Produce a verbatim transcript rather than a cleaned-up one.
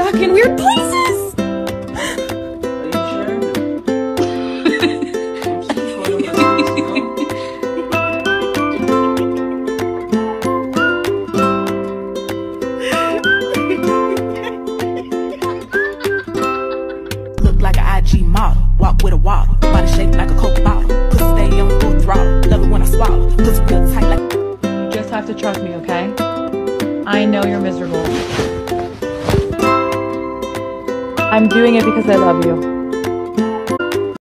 stuck in weird places. Look like an I G model, walk with a waddle, body shaped like a Coke bottle, pussy stay on full throttle, love it when I swallow, pussy real tight like. You just have to trust me, okay? I know you're miserable. I'm doing it because I love you.